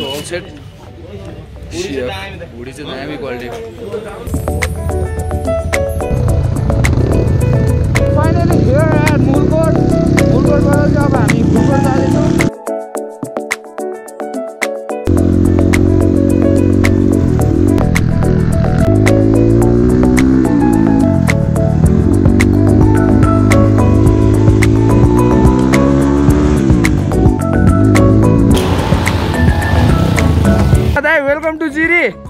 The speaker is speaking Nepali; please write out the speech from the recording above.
all set. Woody से नया भी quality. Finally here at Mulkot. Mulkot बाट चाहिँ अब हामी फुलकोट जाँदैछौँ. Welcome to JIRI.